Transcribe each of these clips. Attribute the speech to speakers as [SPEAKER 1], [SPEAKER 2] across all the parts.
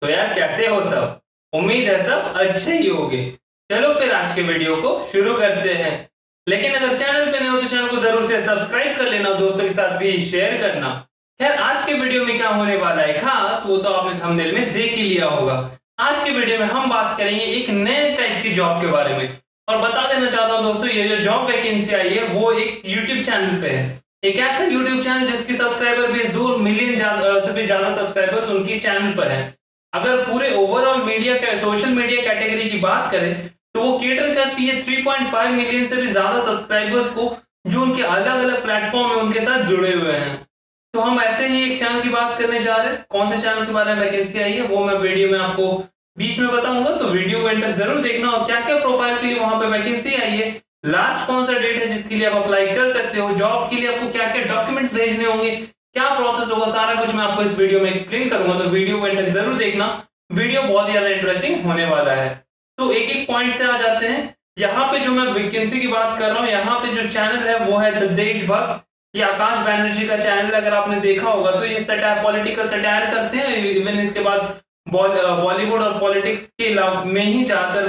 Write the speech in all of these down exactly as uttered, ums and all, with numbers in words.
[SPEAKER 1] तो यार कैसे हो सब। उम्मीद है सब अच्छे ही होंगे। चलो फिर आज के वीडियो को शुरू करते हैं। लेकिन अगर चैनल पे नए हो तो चैनल को जरूर से सब्सक्राइब कर लेना, दोस्तों के साथ भी शेयर करना। खैर आज के वीडियो में क्या होने वाला है खास, वो तो आपने थंबनेल में देख ही लिया होगा। आज के वीडियो में हम बात करेंगे एक नए टाइप की जॉब के बारे में। और बता देना चाहता हूं दोस्तों, ये जो जॉब वैकेंसी आई है वो एक यूट्यूब चैनल पे है। एक ऐसा यूट्यूब चैनल जिसकी सब्सक्राइबर भी दो मिलियन से भी ज्यादा सब्सक्राइबर्स उनकी चैनल पर है। अगर पूरे overall media social media category की बात करें तो वो केटर करती है तीन पॉइंट पाँच मिलियन से भी ज्यादा सब्सक्राइबर्स को, जो उनके अलग अलग प्लेटफॉर्म में उनके साथ जुड़े हुए हैं। तो हम ऐसे ही एक चैनल की बात करने जा रहे हैं। कौन से चैनल के बारे में वैकेंसी आई है वो मैं वीडियो में आपको बीच में बताऊंगा, तो वीडियो को एंड तक जरूर देखना। और क्या क्या प्रोफाइल के लिए वहां पे वैकेंसी आई है, लास्ट कौन सा डेट है जिसके लिए आप अप्लाई कर सकते हो, जॉब के लिए आपको क्या क्या डॉक्यूमेंट्स भेजने होंगे, क्या प्रोसेस होगा, सारा कुछ मैं आपको इस वीडियो में एक्सप्लेन करूंगा। तो वीडियो को एंड तक जरूर देखना, वीडियो बहुत ज्यादा इंटरेस्टिंग होने वाला है। तो एक एक पॉइंट से आ जाते हैं। यहाँ पे जो मैं वैकेंसी की बात कर रहा हूँ, यहाँ पे जो चैनल है वो है द देशभक्त। ये आकाश बैनर्जी का चैनल, अगर आपने देखा होगा तो ये सटायर पॉलिटिकल सटायर करते हैं। इवन इसके बाद बॉलीवुड और पॉलिटिक्स के में ही ज्यादातर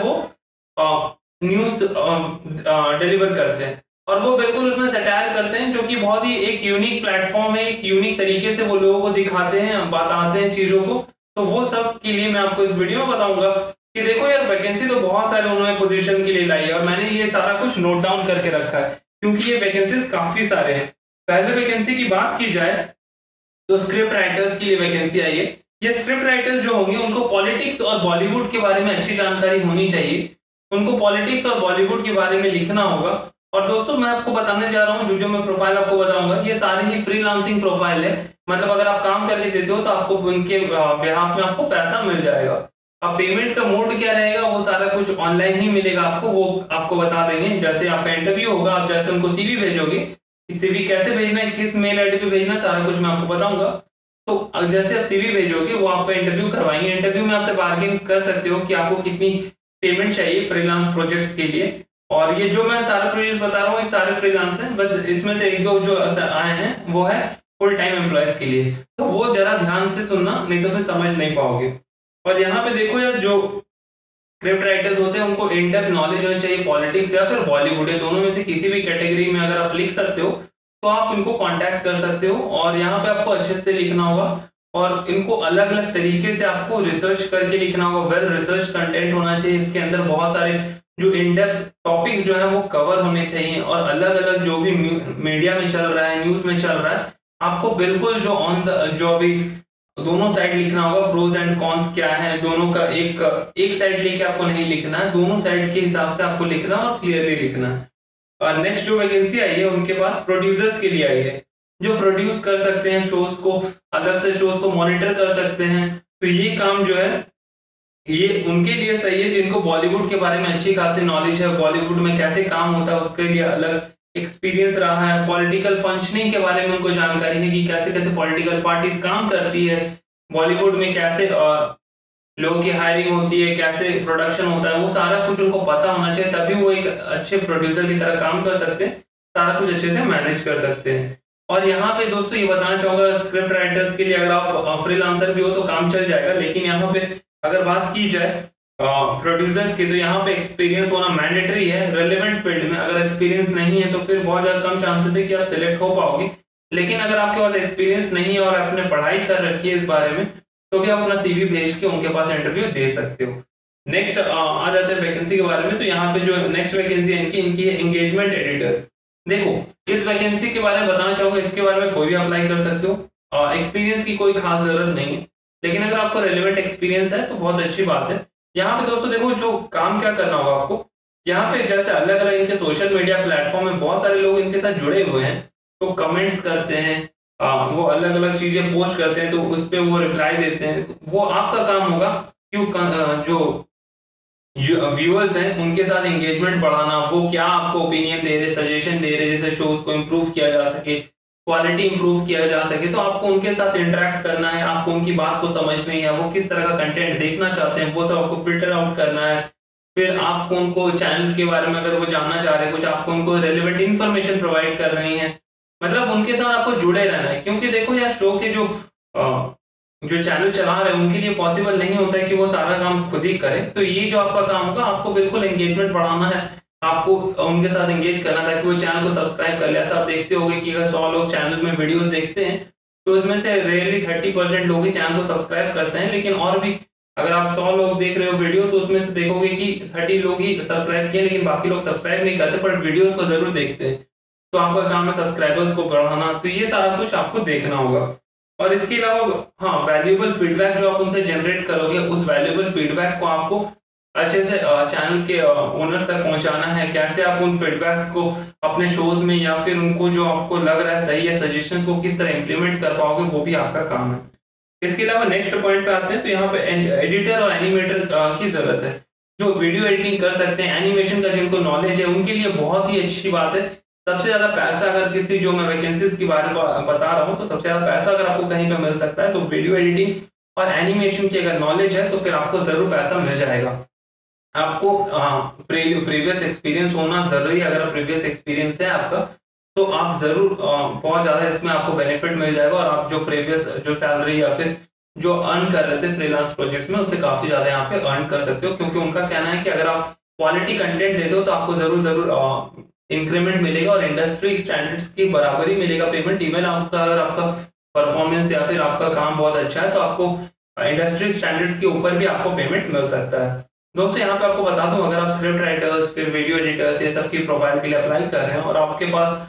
[SPEAKER 1] वो न्यूज डिलीवर करते हैं। और वो बिल्कुल उसमें सटायर करते हैं, जो कि बहुत ही एक यूनिक प्लेटफॉर्म है। एक यूनिक तरीके से वो लोगों को दिखाते हैं, बताते हैं चीजों को। तो वो सब के लिए मैं आपको इस वीडियो में बताऊंगा कि देखो यार वैकेंसी तो बहुत सारे उन्होंने पोजीशन के लिए लाई है, और मैंने ये सारा कुछ नोट डाउन करके रखा है क्योंकि ये वैकेंसीज काफी सारे हैं। पहले वैकेंसी की बात की जाए तो स्क्रिप्ट राइटर्स के लिए वैकेंसी आई है। ये स्क्रिप्ट राइटर्स जो होंगे उनको पॉलिटिक्स और बॉलीवुड के बारे में अच्छी जानकारी होनी चाहिए। उनको पॉलिटिक्स और बॉलीवुड के बारे में लिखना होगा। और दोस्तों मैं आपको बताने जा रहा हूँ, जो जो मैं प्रोफाइल आपको बताऊंगा ये सारे ही फ्रीलांसिंग प्रोफाइल है। मतलब अगर आप काम करके देते हो तो आपको उनके बिहाफ में आपको पैसा मिल जाएगा। अब पेमेंट का मोड क्या रहेगा वो सारा कुछ ऑनलाइन ही मिलेगा आपको, वो आपको बता देंगे। जैसे आपका इंटरव्यू होगा, आप जैसे उनको सीवी भेजोगे, सीवी कैसे भेजना है, किस मेल आईडी पे भेजना, सारा कुछ मैं आपको बताऊंगा। तो जैसे आप सीवी भेजोगे वो आपका इंटरव्यू करवाएंगे। इंटरव्यू में आपसे बार्गेन कर सकते हो कि आपको कितनी पेमेंट चाहिए फ्रीलांस प्रोजेक्ट्स के लिए। और ये जो मैं सारे प्रोजेक्ट बता रहा हूँ ये सारे फ्रीलांस हैं, बस इसमें से एक दो जो आए हैं वो है फुल टाइम एम्प्लॉयज के लिए। तो वो जरा ध्यान से सुनना, नहीं तो फिर समझ नहीं पाओगे। और यहाँ पे देखो यार, जो स्क्रिप्ट राइटर्स होते हैं उनको इन डेप्थ नॉलेज होनी चाहिए पॉलिटिक्स या फिर बॉलीवुड, है दोनों में से किसी भी कैटेगरी में अगर आप लिख सकते हो तो आप इनको कांटेक्ट कर सकते हो। और यहाँ पे आपको अच्छे से लिखना होगा और इनको अलग अलग तरीके से आपको रिसर्च करके लिखना होगा। वेल रिसर्च कंटेंट होना चाहिए इसके अंदर, बहुत सारे जो इन डेप्थ टॉपिक्स जो है वो कवर होने चाहिए। और अलग अलग जो भी मीडिया में चल रहा है, न्यूज में चल रहा है, आपको बिल्कुल जो ऑन द जो अभी दोनों साइड लिखना होगा। प्रोज एंड कॉन्स क्या है दोनों का, एक एक साइड लेके आपको नहीं लिखना है, दोनों साइड के हिसाब से आपको लिखना और क्लियरली लिखना है। और नेक्स्ट जो वैकेंसी आई है उनके पास प्रोड्यूसर्स के लिए आई है, जो प्रोड्यूस कर सकते हैं शोज को, अलग से शोज को मॉनिटर कर सकते हैं। तो ये काम जो है ये उनके लिए सही है जिनको बॉलीवुड के बारे में अच्छी खासी नॉलेज है, बॉलीवुड में कैसे काम होता है उसके लिए अलग एक्सपीरियंस रहा है, पॉलिटिकल फंक्शनिंग के बारे में उनको जानकारी है कि कैसे कैसे पॉलिटिकल पार्टीज काम करती है, बॉलीवुड में कैसे लोगों की हायरिंग होती है, कैसे प्रोडक्शन होता है, वो सारा कुछ उनको पता होना चाहिए। तभी वो एक अच्छे प्रोड्यूसर की तरह काम कर सकते हैं, सारा कुछ अच्छे से मैनेज कर सकते हैं। और यहाँ पे दोस्तों ये बताना चाहूंगा, स्क्रिप्ट राइटर्स के लिए अगर आप फ्रीलांसर भी हो तो काम चल जाएगा। लेकिन यहाँ पे अगर बात की जाए प्रोड्यूसर्स की, तो यहाँ पे एक्सपीरियंस होना मैंडेटरी है रेलेवेंट फील्ड में। अगर एक्सपीरियंस नहीं है तो फिर बहुत ज्यादा कम चांसेस है कि आप सिलेक्ट हो पाओगे। लेकिन अगर आपके पास एक्सपीरियंस नहीं है और आपने पढ़ाई कर रखी है इस बारे में, तो भी आप अपना सीवी भेज के उनके पास इंटरव्यू दे सकते हो। नेक्स्ट आ जाते हैं वैकेंसी के बारे में। तो यहाँ पे जो नेक्स्ट वैकेंसी है इनकी इनकी है एंगेजमेंट एडिटर। देखो इस वैकेंसी के बारे में बताना चाहूंगा, इसके बारे में कोई भी अप्लाई कर सकते हो। एक्सपीरियंस की कोई खास जरूरत नहीं है, लेकिन अगर आपको रेलेवेंट एक्सपीरियंस है तो बहुत अच्छी बात है। यहाँ पे दोस्तों देखो जो काम क्या करना होगा आपको, यहाँ पे जैसे अलग अलग इनके सोशल मीडिया प्लेटफॉर्म में बहुत सारे लोग इनके साथ जुड़े हुए हैं, तो कमेंट्स करते हैं, आ, वो अलग अलग चीजें पोस्ट करते हैं, तो उस पर वो रिप्लाई देते हैं। तो वो आपका काम होगा क्यों जो व्यूअर्स हैं उनके साथ एंगेजमेंट बढ़ाना, वो क्या आपको ओपिनियन दे रहे, सजेशन दे रहे, जैसे शोज को इम्प्रूव किया जा सके, क्वालिटी इंप्रूव किया जा सके, तो आपको उनके साथ इंटरेक्ट करना है, आपको उनकी बात को समझनी है, वो किस तरह का कंटेंट देखना चाहते हैं वो सब आपको फिल्टर आउट करना है। फिर आपको उनको चैनल के बारे में अगर वो जानना चाह रहे हैं कुछ, आपको उनको रेलेवेंट इन्फॉर्मेशन प्रोवाइड कर रही है। मतलब उनके साथ आपको जुड़े रहना है, क्योंकि देखो यार शो के जो जो चैनल चला रहे हैं उनके लिए पॉसिबल नहीं होता है कि वो सारा काम खुद ही करें। तो ये जो आपका काम होगा, आपको बिल्कुल एंगेजमेंट बढ़ाना है, आपको उनके साथ एंगेज करना ताकि वो चैनल को सब्सक्राइब कर ले। ऐसा आप देखते होंगे कि अगर सौ लोग चैनल में वीडियोस देखते हैं तो उसमें से रियली थर्टी परसेंट लोग ही चैनल को सब्सक्राइब करते हैं, लेकिन और भी अगर आप सौ लोग देख रहे हो वीडियो तो उसमें से देखोगे कि थर्टी लोग ही सब्सक्राइब किए, लेकिन बाकी लोग सब्सक्राइब नहीं करते पर वीडियोस को जरूर देखते हैं। तो आपका काम है सब्सक्राइबर्स को बढ़ाना। तो ये सारा कुछ आपको देखना होगा। और इसके अलावा हाँ, वैल्यूएबल फीडबैक जो आप उनसे जनरेट करोगे, उस वैल्यूएबल फीडबैक को आपको अच्छे से चैनल के ओनर्स तक पहुंचाना है। कैसे आप उन फीडबैक्स को अपने शोज में या फिर उनको जो आपको लग रहा है सही है सजेशंस को किस तरह इंप्लीमेंट कर पाओगे, वो भी आपका काम है। इसके अलावा नेक्स्ट पॉइंट पे आते हैं। तो यहाँ पे एडिटर और एनिमेटर की जरूरत है, जो वीडियो एडिटिंग कर सकते हैं, एनिमेशन का जिनको नॉलेज है उनके लिए बहुत ही अच्छी बात है। सबसे ज्यादा पैसा अगर किसी, जो मैं वैकेंसीज के बारे में बता रहा हूँ, तो सबसे ज्यादा पैसा अगर आपको कहीं पे मिल सकता है तो वीडियो एडिटिंग और एनिमेशन की अगर नॉलेज है तो फिर आपको जरूर पैसा मिल जाएगा। आपको प्रीवियस एक्सपीरियंस होना जरूरी है। अगर प्रीवियस एक्सपीरियंस है आपका तो आप जरूर बहुत ज्यादा इसमें आपको बेनिफिट मिल जाएगा, और आप जो प्रीवियस जो सैलरी या फिर जो अर्न कर रहे थे फ्रीलांस प्रोजेक्ट्स में उससे काफी ज्यादा यहाँ पे अर्न कर सकते हो। क्योंकि उनका कहना है कि अगर आप क्वालिटी कंटेंट देते हो तो आपको जरूर जरूर इंक्रीमेंट मिलेगा और इंडस्ट्री स्टैंडर्ड्स की बराबरी मिलेगा पेमेंट। इवन आपका अगर आपका परफॉर्मेंस या फिर आपका काम बहुत अच्छा है तो आपको इंडस्ट्री स्टैंडर्ड्स के ऊपर भी आपको पेमेंट मिल सकता है। दोस्तों यहाँ पे आपको बता दूं, अगर आप स्क्रिप्ट राइटर्स फिर वीडियो एडिटर्स ये सब की प्रोफाइल के लिए अप्लाई कर रहे हैं और आपके पास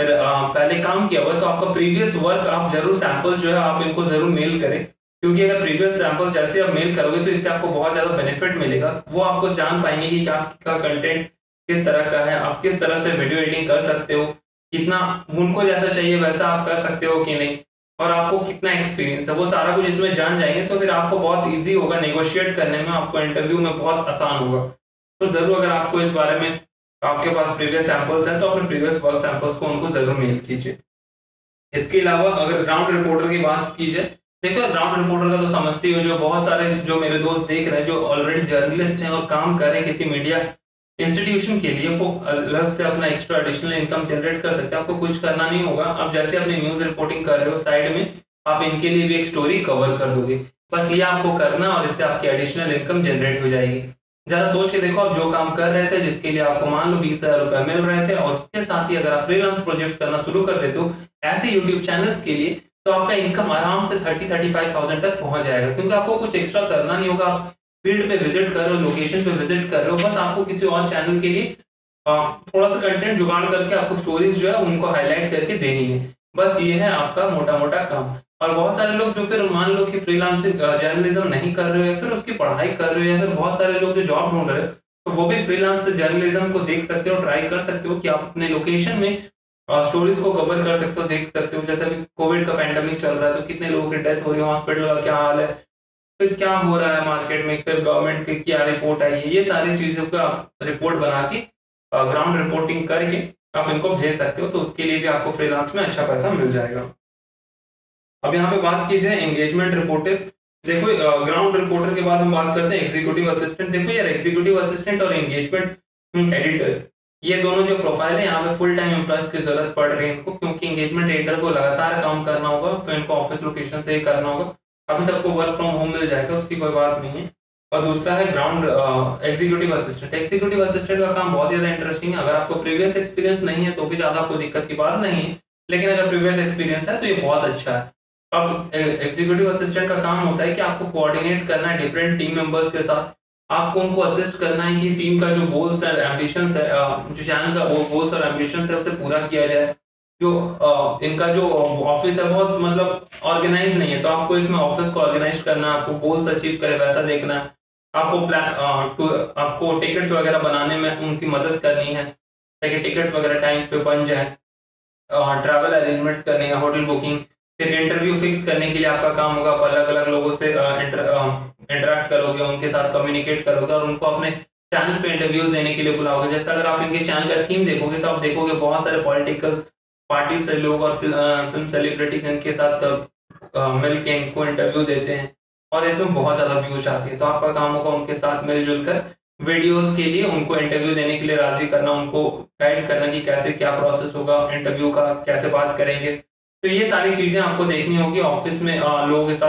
[SPEAKER 1] पहले काम किया हुआ है तो आपका प्रीवियस वर्क आप जरूर सैंपल जो है आप इनको जरूर मेल करें। क्योंकि अगर प्रीवियस सैंपल जैसे आप मेल करोगे तो इससे आपको बहुत ज्यादा बेनिफिट मिलेगा। वो आपको जान पाएंगे कि आपका कंटेंट किस तरह का है, आप किस तरह से वीडियो एडिटिंग कर सकते हो, कितना उनको जैसा चाहिए वैसा आप कर सकते हो कि नहीं, और आपको कितना एक्सपीरियंस है, वो सारा कुछ इसमें जान जाएंगे तो फिर आपको बहुत इजी होगा नेगोशिएट करने में, आपको इंटरव्यू में बहुत आसान होगा। तो जरूर अगर आपको इस बारे में आपके पास प्रीवियस सैंपल्स हैं तो अपने प्रीवियस वर्क सैंपल्स को उनको जरूर मेल कीजिए। इसके अलावा अगर ग्राउंड रिपोर्टर की बात की जाए, देखो ग्राउंड रिपोर्टर का तो समझती हो, जो बहुत सारे जो मेरे दोस्त देख रहे हैं जो ऑलरेडी जर्नलिस्ट हैं और काम कर रहे हैं किसी मीडिया इंस्टीट्यूशन के लिए, वो अलग से अपना एक्स्ट्रा एडिशनल इनकम जनरेट कर सकते हैं। आपको कुछ करना नहीं होगा, आप जैसे अपनी न्यूज रिपोर्टिंग कर रहे हो साइड में आप इनके लिए भी एक स्टोरी कवर कर दोगे, बस ये आपको करना और इससे आपकी एडिशनल इनकम जनरेट हो जाएगी। जरा सोच के देखो, आप जो काम कर रहे थे जिसके लिए आपको मान लो बीस हजार रुपए मिल रहे थे और उसके साथ ही अगर आप फ्रीलांस प्रोजेक्ट्स करना शुरू कर देते हो ऐसे यूट्यूब चैनल्स के लिए, तो आपका इनकम आराम से थर्टी थर्टी फाइव थाउजेंड तक पहुंच जाएगा। क्योंकि आपको कुछ एक्स्ट्रा करना नहीं होगा, आप फील्ड पे विजिट कर रहे हो, लोकेशन पे विजिट कर रहे हो, बस आपको किसी और चैनल के लिए थोड़ा सा कंटेंट जुगाड़ करके आपको स्टोरीज जो है उनको हाईलाइट करके देनी है। बस ये है आपका मोटा मोटा काम। और बहुत सारे लोग जो फिर मान लो कि फ्रीलांसिंग जर्नलिज्म नहीं कर रहे हो या फिर उसकी पढ़ाई कर रहे हो, या फिर बहुत सारे लोग जो जॉब ढूंढ रहे हो, तो वो भी फ्रीलांस जर्नलिज्म को देख सकते हो, ट्राई कर सकते हो कि आप अपने लोकेशन में स्टोरीज को कवर कर सकते हो, देख सकते हो। जैसे अभी कोविड का पैंडेमिक चल रहा है तो कितने लोगों की डेथ हो रही है, हॉस्पिटल का क्या हाल है, फिर क्या हो रहा है मार्केट में, फिर गवर्नमेंट की क्या रिपोर्ट आई है, ये सारी चीजों का आप रिपोर्ट बना के ग्राउंड रिपोर्टिंग करके आप इनको भेज सकते हो। तो उसके लिए भी आपको फ्रीलांस में अच्छा पैसा मिल जाएगा। अब यहाँ पे बात की जाए एंगेजमेंट रिपोर्टर। देखो ग्राउंड रिपोर्टर के बाद हम बात करते हैं एग्जीक्यूटिव असिस्टेंट। देखो यार, एग्जीक्यूटिव असिस्टेंट और एंगेजमेंट एडिटर, ये दोनों जो प्रोफाइल है यहाँ पे फुल टाइम एम्प्लॉयज की जरूरत पड़ रही है इनको, क्योंकि एंगेजमेंट एडिटर को लगातार काम करना होगा तो इनको ऑफिस लोकेशन से ही करना होगा। अभी सबको वर्क फ्रॉम होम मिल जाएगा, उसकी कोई बात नहीं है। और दूसरा है ground executive assistant. Executive assistant का काम बहुत ज्यादा इंटरेस्टिंग है। अगर आपको प्रीवियस एक्सपीरियंस नहीं है तो भी ज्यादा आपको दिक्कत की बात नहीं है, लेकिन अगर प्रीवियस एक्सपीरियंस है तो ये बहुत अच्छा है। अब एग्जीक्यूटिव असिस्टेंट का काम होता है कि आपको कोऑर्डिनेट करना है डिफरेंट टीम मेंबर्स के साथ, आपको उनको असिस्ट करना है कि टीम का जो गोल्स है, एम्बिशंस है, जो चैनल का वो गोल्स और एम्बिशंस है उसे पूरा किया जाए। जो uh, इनका जो ऑफिस है बहुत मतलब ऑर्गेनाइज नहीं है, तो आपको इसमें ऑफिस को ऑर्गेनाइज करना है, आपको गोल्स अचीव करे वैसा देखना है, आपको प्लान uh, आपको टिकट्स वगैरह बनाने में उनकी मदद करनी है ताकि टिकट्स वगैरह टाइम पे बन जाए, ट्रैवल अरेंजमेंट्स करनी है, होटल बुकिंग, फिर इंटरव्यू फिक्स करने के लिए आपका काम होगा, आप अलग अलग लोगों से इंटरेक्ट करोगे, उनके साथ कम्युनिकेट करोगे और उनको अपने चैनल पे इंटरव्यूज देने के लिए बुलाओगे। जैसे अगर आप इनके चैनल का थीम देखोगे तो आप देखोगे बहुत सारे पॉलिटिकल पार्टी से लोग और फिल्म सेलिब्रिटीज इनके साथ मिल के इनको इंटरव्यू देते हैं और इसमें बहुत ज़्यादा व्यूज आती है। तो आपका काम होगा उनके साथ मिलजुल कर वीडियोस के लिए उनको इंटरव्यू देने के लिए राजी करना, उनको गाइड करना कि कैसे क्या प्रोसेस होगा इंटरव्यू का, कैसे बात करेंगे। तो ये सारी चीजें आपको देखनी होगी ऑफिस में आ, लोगों के साथ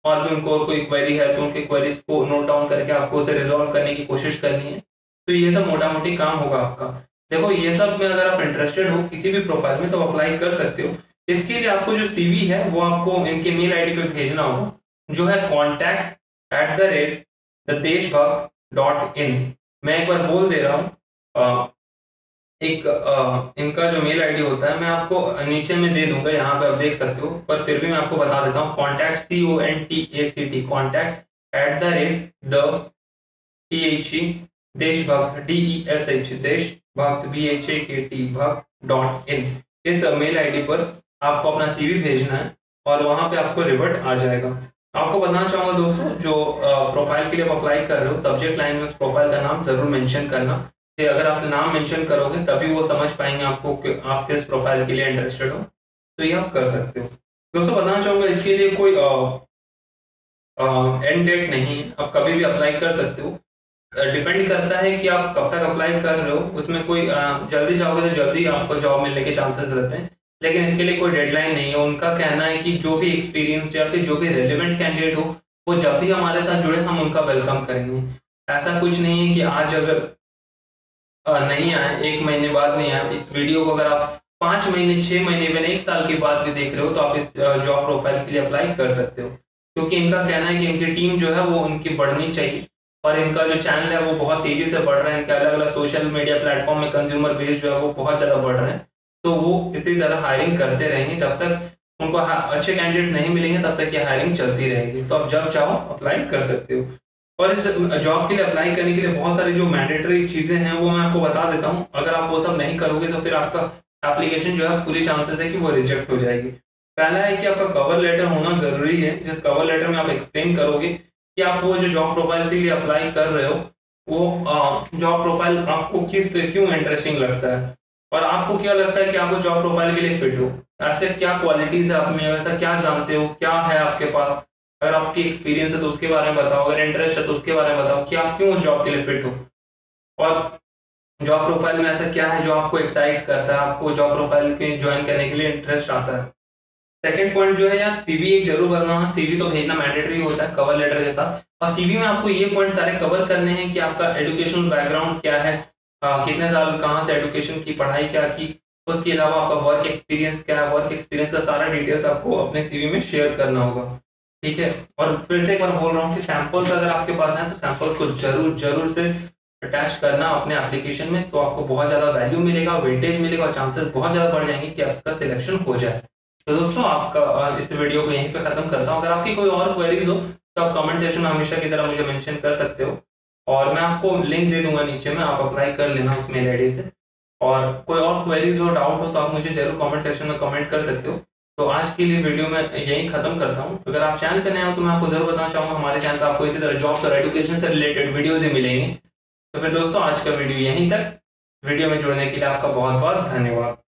[SPEAKER 1] और भी उनको और कोई क्वेरी है तो उनके क्वेरीज को नोट डाउन करके आपको उसे रिजॉल्व करने की कोशिश करनी है। तो ये सब मोटा मोटी काम होगा आपका। देखो ये सब में अगर आप इंटरेस्टेड हो किसी भी प्रोफाइल में तो अप्लाई कर सकते हो। इसके लिए आपको जो सीवी है वो आपको इनके मेल आईडी पे भेजना होगा, जो है contact at the rate the Deshbhakt dot in. मैं एक बार बोल दे रहा हूँ, एक आ, इनका जो मेल आईडी होता है मैं आपको नीचे में दे दूंगा, यहाँ पे आप देख सकते हो, पर फिर भी मैं आपको बता देता हूँ। Contact C O N T A C T contact at the rate the T H E Deshbhakt D E S H Deshbhakt B H A K T भक्त डॉट इन। इस मेल आईडी पर आपको अपना सीवी भेजना है और वहां पे आपको रिवर्ट आ जाएगा। आपको बताना चाहूंगा दोस्तों, जो प्रोफाइल के लिए आप अप्लाई कर रहे हो सब्जेक्ट लाइन में उस प्रोफाइल का नाम जरूर मेंशन करना, कि अगर आप नाम मेंशन करोगे तभी वो समझ पाएंगे आपको कि आप किस प्रोफाइल के लिए इंटरेस्टेड हो। तो ये आप कर सकते हो। दोस्तों बताना चाहूंगा इसके लिए कोई एंड डेट नहीं है, आप कभी भी अप्लाई कर सकते हो। डिपेंड करता है कि आप कब तक अप्लाई कर रहे हो, उसमें कोई uh, जल्दी जाओगे तो जल्दी आपको जॉब मिलने के चांसेस रहते हैं, लेकिन इसके लिए कोई डेडलाइन नहीं है। उनका कहना है कि जो भी एक्सपीरियंस या फिर जो भी रेलिवेंट कैंडिडेट हो वो जब भी हमारे साथ जुड़े हम उनका वेलकम करेंगे। ऐसा कुछ नहीं है कि आज अगर नहीं आए एक महीने बाद नहीं आए। इस वीडियो को अगर आप पांच महीने छह महीने में एक साल के बाद भी देख रहे हो तो आप इस जॉब प्रोफाइल के लिए अप्लाई कर सकते हो, क्योंकि इनका कहना है कि इनकी टीम जो है वो उनकी बढ़नी चाहिए और इनका जो चैनल है वो बहुत तेजी से बढ़ रहा है। इनके अलग अलग सोशल मीडिया प्लेटफॉर्म में कंज्यूमर बेस जो है वो बहुत ज्यादा बढ़ रहे हैं। तो वो इसी तरह हायरिंग करते रहेंगे, जब तक उनको अच्छे कैंडिडेट नहीं मिलेंगे तब तक ये हायरिंग चलती रहेगी। तो आप जब चाहो अप्लाई कर सकते हो। और इस जॉब के लिए अप्लाई करने के लिए बहुत सारी जो मैंडेटरी चीजें हैं वो मैं आपको बता देता हूँ। अगर आप वो सब नहीं करोगे तो फिर आपका एप्लीकेशन जो है पूरी चांसेस है कि वो रिजेक्ट हो जाएगी। पहला है कि आपका कवर लेटर होना जरूरी है, जिस कवर लेटर में आप एक्सप्लेन करोगे कि आप वो जो जॉब प्रोफाइल के लिए अप्लाई कर रहे हो वो जॉब प्रोफाइल आपको किस क्यों इंटरेस्टिंग लगता है और आपको क्या लगता है कि आप उस जॉब प्रोफाइल के लिए फिट हो। ऐसे क्या क्वालिटीज है आप में, वैसा क्या जानते हो, क्या है आपके पास। अगर आपकी एक्सपीरियंस है तो उसके बारे में बताओ, अगर इंटरेस्ट है तो उसके बारे में बताओ कि आप क्यों उस जॉब के लिए फिट हो और जॉब प्रोफाइल में ऐसा क्या है जो आपको एक्साइट करता है, आपको जॉब प्रोफाइल के ज्वाइन करने के लिए इंटरेस्ट आता है। सेकंड पॉइंट जो है यार, सीवी एक जरूर बनाना। सीवी तो भेजना मैंडेटरी होता है कवर लेटर के साथ, और सीवी में आपको ये पॉइंट सारे कवर करने हैं कि आपका एजुकेशनल बैकग्राउंड क्या है, आ, कितने साल कहाँ से एजुकेशन की पढ़ाई क्या की, उसके अलावा आपका वर्क एक्सपीरियंस क्या है। वर्क एक्सपीरियंस का सारा डिटेल्स आपको अपने सीवी में शेयर करना होगा, ठीक है। और फिर से एक बार बोल रहा हूँ कि सैंपल्स अगर आपके पास हैं तो सैंपल्स को जरूर जरूर से अटैच करना अपने एप्लीकेशन में, तो आपको बहुत ज़्यादा वैल्यू मिलेगा, वेटेज मिलेगा और चांसेस बहुत ज़्यादा बढ़ जाएंगे कि आपका सिलेक्शन हो जाए। तो दोस्तों आपका इस वीडियो को यहीं पे खत्म करता हूँ। अगर आपकी कोई और क्वेरीज हो तो आप कमेंट सेक्शन में हमेशा की तरह मुझे मेंशन कर सकते हो और मैं आपको लिंक दे दूंगा नीचे में, आप अप्लाई कर लेना उस मेल आईडी से। और कोई और क्वेरीज हो, डाउट हो तो आप मुझे जरूर कमेंट सेक्शन में कमेंट कर सकते हो। तो आज के लिए वीडियो में यहीं खत्म करता हूँ। अगर आप चैनल पे नए हो तो मैं आपको जरूर बताना चाहूँगा हमारे चैनल पर आपको इसी तरह जॉब्स और एजुकेशन से रिलेटेड वीडियोज ही मिलेंगे। तो फिर दोस्तों आज का वीडियो यहीं तक। वीडियो में जुड़ने के लिए आपका बहुत बहुत धन्यवाद।